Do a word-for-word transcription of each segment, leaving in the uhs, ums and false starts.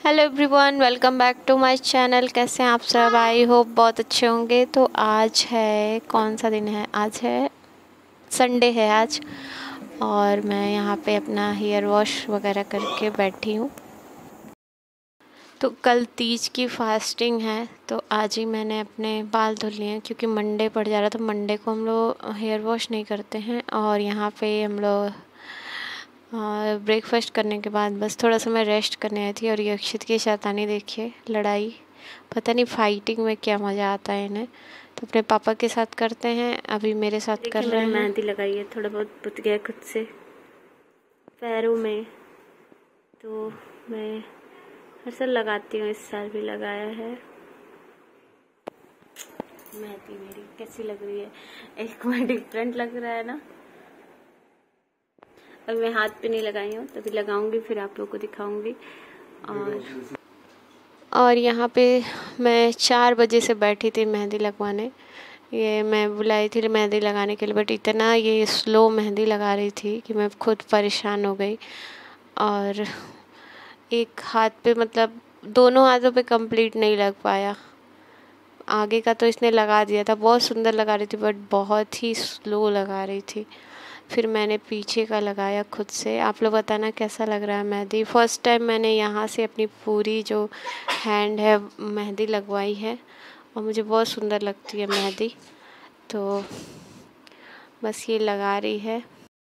Hello everyone, welcome back to my channel. कैसे हैं आप सब? आई होप बहुत अच्छे होंगे। तो आज है, कौन सा दिन है? आज है संडे है आज, और मैं यहाँ पे अपना हेयर वॉश वगैरह करके बैठी हूँ। तो कल तीज की फास्टिंग है, तो आज ही मैंने अपने बाल धुल लिए हैं क्योंकि मंडे पड़ जा रहा था। तो मंडे को हम लोग हेयर वॉश नहीं करते हैं। और यहाँ पे हम लोग ब्रेकफास्ट करने के बाद बस थोड़ा समय रेस्ट करने आई थी। और ये अक्षित की शैतानी देखिए, लड़ाई, पता नहीं फाइटिंग में क्या मज़ा आता है इन्हें। तो अपने पापा के साथ करते हैं, अभी मेरे साथ कर रहे हैं। मेहंदी लगाई है, थोड़ा बहुत पुत गया खुद से पैरों में, तो मैं हर साल लगाती हूँ, इस साल भी लगाया है। मेहंदी मेरी कैसी लग रही है? एक बार डिफरेंट लग रहा है ना। अब मैं हाथ पे नहीं लगाई हूँ, तभी लगाऊंगी, फिर आप लोगों को दिखाऊंगी। और और यहाँ पे मैं चार बजे से बैठी थी मेहंदी लगवाने। ये मैं बुलाई थी मेहंदी लगाने के लिए, बट इतना ये स्लो मेहंदी लगा रही थी कि मैं खुद परेशान हो गई। और एक हाथ पे, मतलब दोनों हाथों पे कंप्लीट नहीं लग पाया। आगे का तो इसने लगा दिया था, बहुत सुंदर लगा रही थी, बट बहुत ही स्लो लगा रही थी। फिर मैंने पीछे का लगाया खुद से। आप लोग बताना कैसा लग रहा है मेहंदी। फर्स्ट टाइम मैंने यहाँ से अपनी पूरी जो हैंड है मेहंदी लगवाई है, और मुझे बहुत सुंदर लगती है मेहंदी। तो बस ये लगा रही है।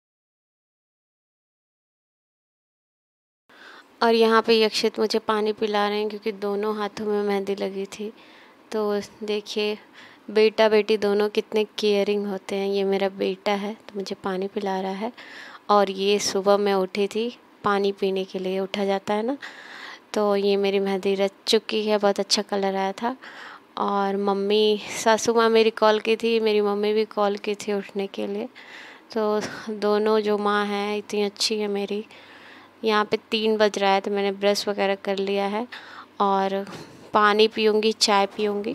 और यहाँ पे अक्षित मुझे पानी पिला रहे हैं क्योंकि दोनों हाथों में मेहंदी लगी थी। तो देखिए, बेटा बेटी दोनों कितने केयरिंग होते हैं। ये मेरा बेटा है तो मुझे पानी पिला रहा है। और ये सुबह मैं उठी थी पानी पीने के लिए, उठा जाता है ना। तो ये मेरी मेहंदी रच चुकी है, बहुत अच्छा कलर आया था। और मम्मी, सासू माँ मेरी कॉल की थी, मेरी मम्मी भी कॉल की थी उठने के लिए। तो दोनों जो माँ हैं इतनी अच्छी है मेरी। यहाँ पे तीन बज रहा है तो मैंने ब्रश वगैरह कर लिया है और पानी पीऊँगी, चाय पीऊँगी।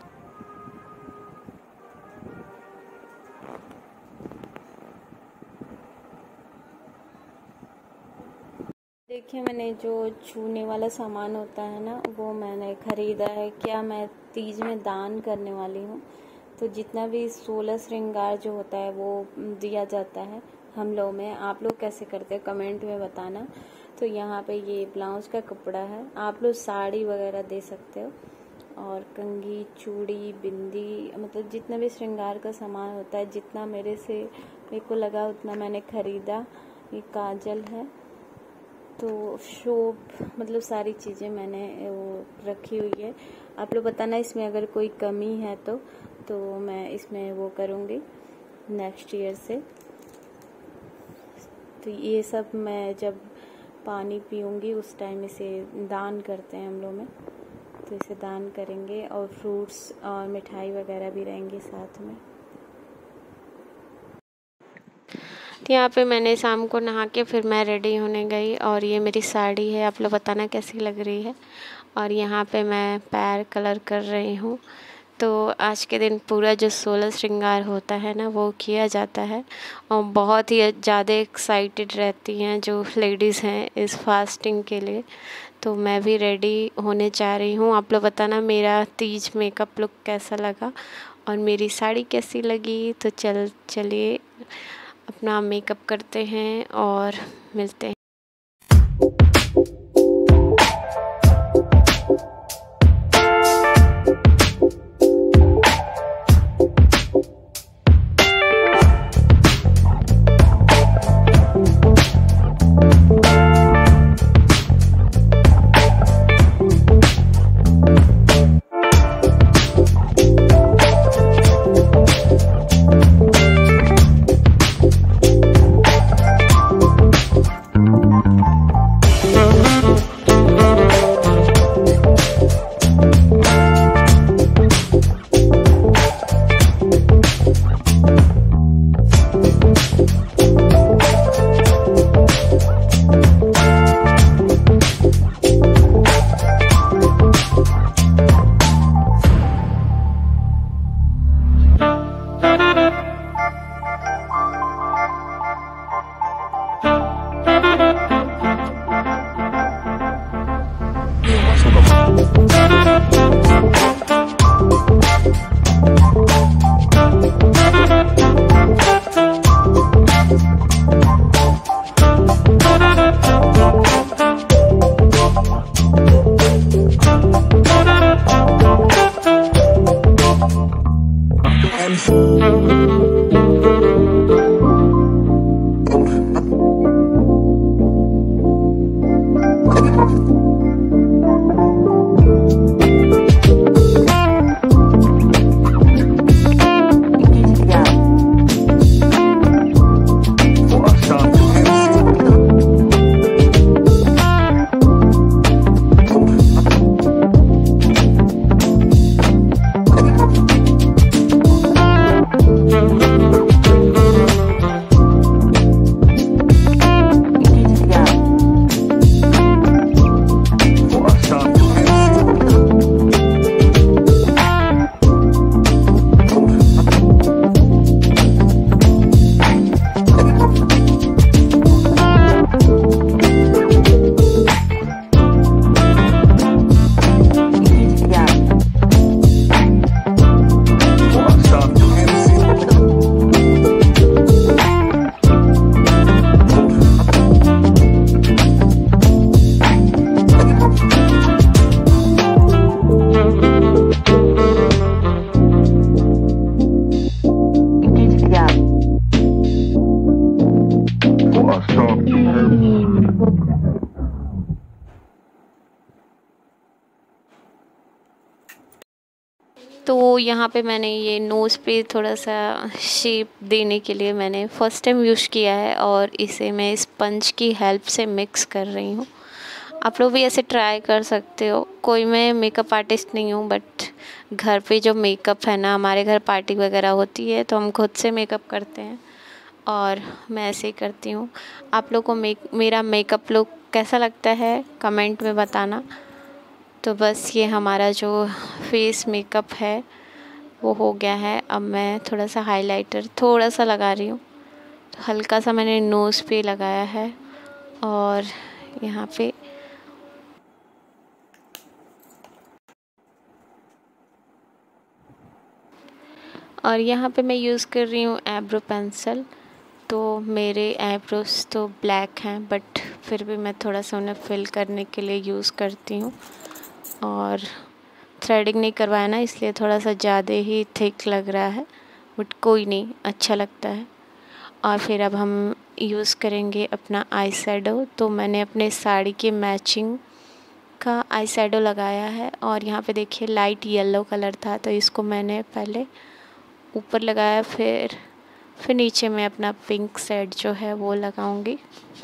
देखिए, मैंने जो छूने वाला सामान होता है ना, वो मैंने ख़रीदा है। क्या मैं तीज में दान करने वाली हूँ। तो जितना भी सोलह श्रृंगार जो होता है वो दिया जाता है हम लोग में। आप लोग कैसे करते हैं कमेंट में बताना। तो यहाँ पे ये ब्लाउज का कपड़ा है, आप लोग साड़ी वगैरह दे सकते हो। और कंघी, चूड़ी, बिंदी, मतलब जितना भी श्रृंगार का सामान होता है, जितना मेरे से मेरे को लगा उतना मैंने ख़रीदा। ये काजल है, तो शोप, मतलब सारी चीज़ें मैंने वो रखी हुई है। आप लोग बताना इसमें अगर कोई कमी है तो तो मैं इसमें वो करूँगी नेक्स्ट ईयर से। तो ये सब मैं जब पानी पीऊँगी उस टाइम इसे दान करते हैं हम लोग में, तो इसे दान करेंगे। और फ्रूट्स और मिठाई वगैरह भी रहेंगे साथ में। तो यहाँ पे मैंने शाम को नहा के फिर मैं रेडी होने गई। और ये मेरी साड़ी है, आप लोग बताना कैसी लग रही है। और यहाँ पे मैं पैर कलर कर रही हूँ। तो आज के दिन पूरा जो सोलह श्रृंगार होता है ना, वो किया जाता है। और बहुत ही ज़्यादा एक्साइटेड रहती हैं जो लेडीज़ हैं इस फास्टिंग के लिए। तो मैं भी रेडी होने जा रही हूँ। आप लोग बताना मेरा तीज मेकअप लुक कैसा लगा और मेरी साड़ी कैसी लगी। तो चल चलिए अपना मेकअप करते हैं और मिलते हैं। तो यहाँ पे मैंने ये नोज़ पे थोड़ा सा शेप देने के लिए मैंने फ़र्स्ट टाइम यूज़ किया है और इसे मैं स्पंज की हेल्प से मिक्स कर रही हूँ। आप लोग भी ऐसे ट्राई कर सकते हो। कोई मैं मेकअप आर्टिस्ट नहीं हूँ, बट घर पे जो मेकअप है ना, हमारे घर पार्टी वगैरह होती है तो हम खुद से मेकअप करते हैं और मैं ऐसे ही करती हूँ। आप लोग को मेक मेरा मेकअप लुक कैसा लगता है कमेंट में बताना। तो बस ये हमारा जो फेस मेकअप है वो हो गया है। अब मैं थोड़ा सा हाइलाइटर थोड़ा सा लगा रही हूँ, तो हल्का सा मैंने नोज़ पे लगाया है और यहाँ पे और यहाँ पे मैं यूज़ कर रही हूँ आईब्रो पेंसिल। तो मेरे आईब्रोज तो ब्लैक हैं, बट फिर भी मैं थोड़ा सा उन्हें फिल करने के लिए यूज़ करती हूँ। और थ्रेडिंग नहीं करवाया ना, इसलिए थोड़ा सा ज़्यादा ही थिक लग रहा है, बट कोई नहीं, अच्छा लगता है। और फिर अब हम यूज़ करेंगे अपना आई शैडो। तो मैंने अपने साड़ी के मैचिंग का आई शैडो लगाया है और यहाँ पे देखिए लाइट येलो कलर था, तो इसको मैंने पहले ऊपर लगाया, फिर फिर नीचे मैं अपना पिंक शेड जो है वो लगाऊंगी।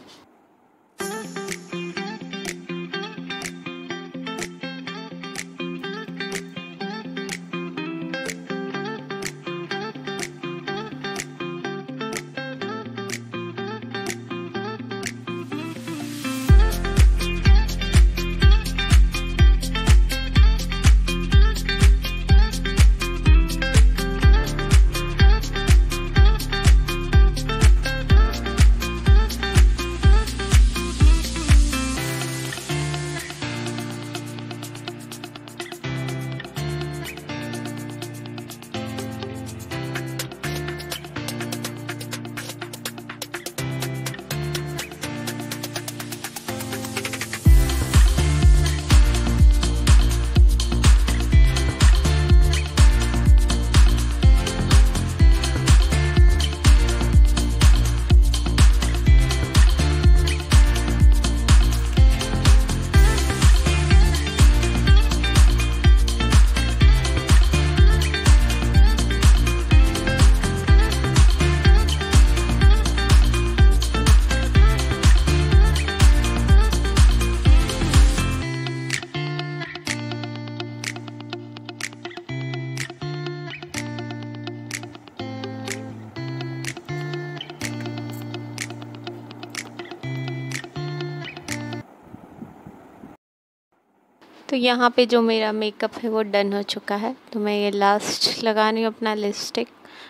तो यहाँ पे जो मेरा मेकअप है वो डन हो चुका है। तो मैं ये लास्ट लगा रही हूँ अपना लिपस्टिक।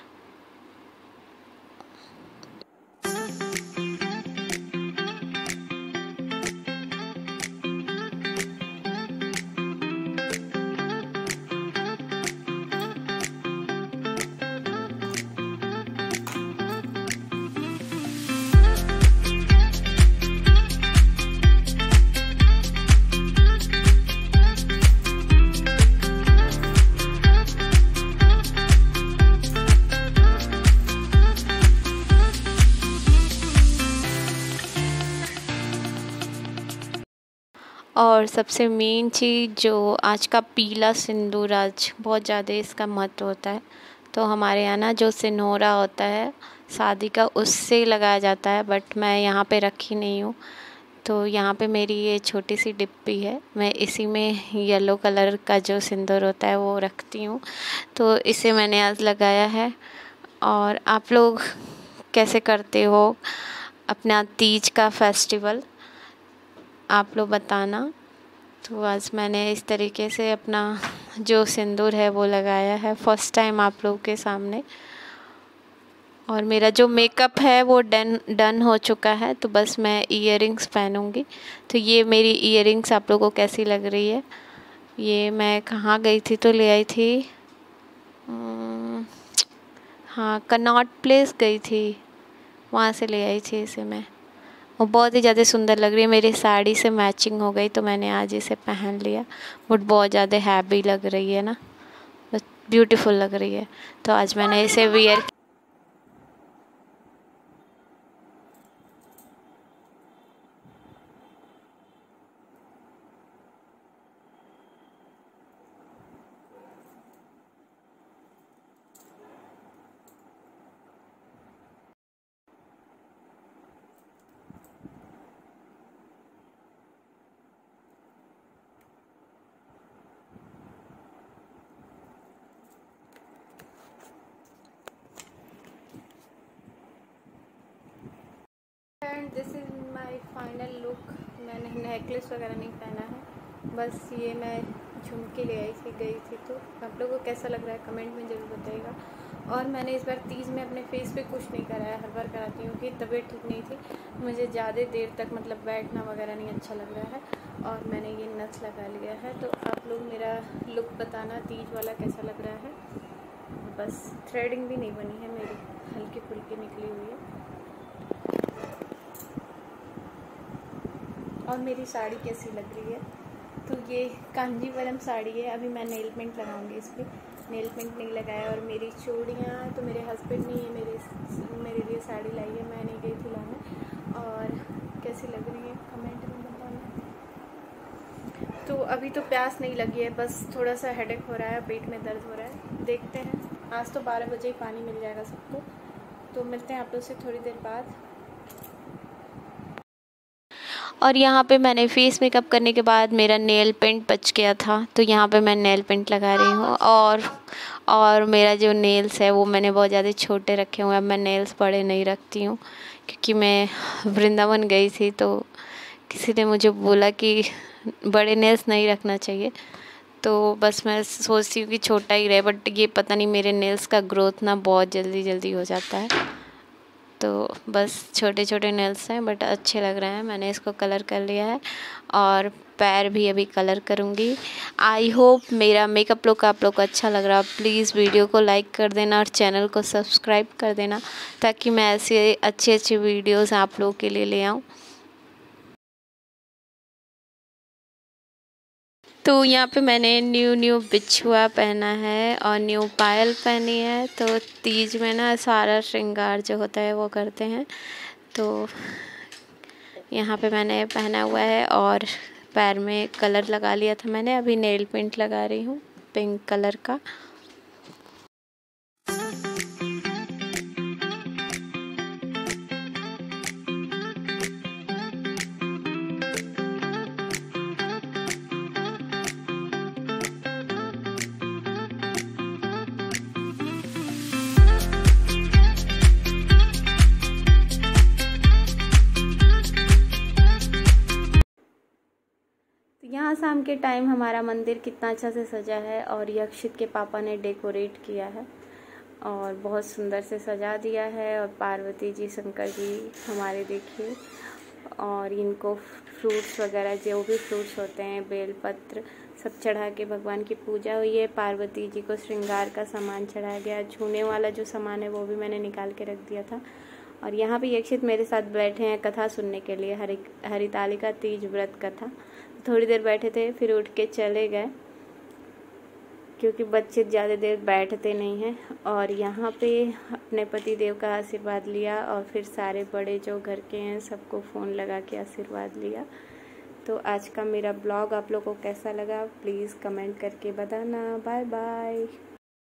और सबसे मेन चीज़ जो आज का पीला सिंदूर, आज बहुत ज़्यादा इसका महत्व होता है। तो हमारे यहाँ ना जो सिनोरा होता है शादी का, उससे लगाया जाता है, बट मैं यहाँ पे रखी नहीं हूँ। तो यहाँ पे मेरी ये छोटी सी डिब्बी है, मैं इसी में येलो कलर का जो सिंदूर होता है वो रखती हूँ। तो इसे मैंने आज लगाया है। और आप लोग कैसे करते हो अपना तीज का फेस्टिवल, आप लोग बताना। तो आज मैंने इस तरीके से अपना जो सिंदूर है वो लगाया है फर्स्ट टाइम आप लोगों के सामने। और मेरा जो मेकअप है वो डन डन हो चुका है। तो बस मैं इयररिंग्स पहनूंगी। तो ये मेरी इयररिंग्स आप लोगों को कैसी लग रही है? ये मैं कहाँ गई थी तो ले आई थी, हाँ कनॉट प्लेस गई थी, वहाँ से ले आई थी इसे मैं। और बहुत ही ज़्यादा सुंदर लग रही है, मेरी साड़ी से मैचिंग हो गई, तो मैंने आज इसे पहन लिया। बट बहुत ज़्यादा हैवी लग रही है ना, बस ब्यूटीफुल लग रही है। तो आज मैंने इसे wear this is my final look. मैंने नेकलेस वगैरह नहीं पहना है, बस ये मैं झुमके ले आई थी गई थी। तो आप लोगों को कैसा लग रहा है कमेंट में ज़रूर बताइएगा। और मैंने इस बार तीज में अपने फेस पे कुछ नहीं कराया, हर बार कराती हूँ कि तबीयत ठीक नहीं थी, मुझे ज़्यादा देर तक मतलब बैठना वगैरह नहीं अच्छा लग रहा है, और मैंने ये नथ लगा लिया है। तो आप लोग मेरा लुक बताना तीज वाला कैसा लग रहा है। बस थ्रेडिंग भी नहीं बनी है मेरी, हल्की फुल्की निकली हुई है। और मेरी साड़ी कैसी लग रही है, तो ये कांजीवरम साड़ी है। अभी मैं नेल पेंट लगाऊंगी इस पर, नेल पेंट नहीं लगाया। और मेरी चूड़ियाँ तो मेरे हस्बैंड ने ये मेरे मेरे लिए साड़ी लाई है, मैं नहीं गई थी लाने। और कैसी लग रही है कमेंट में बताना। तो अभी तो प्यास नहीं लगी है, बस थोड़ा सा हेडेक हो रहा है, पेट में दर्द हो रहा है। देखते हैं, आज तो बारह बजे ही पानी मिल जाएगा सबको। तो मिलते हैं आप लोग से थोड़ी देर बाद। और यहाँ पे मैंने फेस मेकअप करने के बाद मेरा नेल पेंट बच गया था, तो यहाँ पे मैं नेल पेंट लगा रही हूँ। और और मेरा जो नेल्स है वो मैंने बहुत ज़्यादा छोटे रखे हुए हैं। अब मैं नेल्स बड़े नहीं रखती हूँ, क्योंकि मैं वृंदावन गई थी तो किसी ने मुझे बोला कि बड़े नेल्स नहीं रखना चाहिए। तो बस मैं सोचती हूँ कि छोटा ही रहे, बट ये पता नहीं मेरे नेल्स का ग्रोथ ना बहुत जल्दी जल्दी हो जाता है। तो बस छोटे छोटे नेल्स हैं, बट अच्छे लग रहे हैं। मैंने इसको कलर कर लिया है और पैर भी अभी कलर करूँगी। आई होप मेरा मेकअप लुक आप लोग को अच्छा लग रहा है। प्लीज़ वीडियो को लाइक कर देना और चैनल को सब्सक्राइब कर देना, ताकि मैं ऐसे अच्छे अच्छे वीडियोस आप लोगों के लिए ले आऊँ। तो यहाँ पे मैंने न्यू न्यू बिछुआ पहना है और न्यू पायल पहनी है। तो तीज में ना सारा श्रृंगार जो होता है वो करते हैं। तो यहाँ पे मैंने पहना हुआ है और पैर में कलर लगा लिया था मैंने। अभी नेल पेंट लगा रही हूँ पिंक कलर का। यहाँ शाम के टाइम हमारा मंदिर कितना अच्छा से सजा है, और यक्षित के पापा ने डेकोरेट किया है और बहुत सुंदर से सजा दिया है। और पार्वती जी शंकर जी हमारे देखिए, और इनको फ्रूट्स वगैरह जो भी फ्रूट्स होते हैं, बेलपत्र सब चढ़ा के भगवान की पूजा हुई है। पार्वती जी को श्रृंगार का सामान चढ़ाया गया। छूने वाला जो सामान है वो भी मैंने निकाल के रख दिया था। और यहाँ पे यक्षित मेरे साथ बैठे हैं कथा सुनने के लिए, हरि हरितालिका तीज व्रत कथा। थोड़ी देर बैठे थे, फिर उठ के चले गए, क्योंकि बच्चे ज़्यादा देर बैठते नहीं हैं। और यहाँ पे अपने पति देव का आशीर्वाद लिया, और फिर सारे बड़े जो घर के हैं सबको फ़ोन लगा के आशीर्वाद लिया। तो आज का मेरा ब्लॉग आप लोगों को कैसा लगा प्लीज़ कमेंट करके बताना। Bye bye.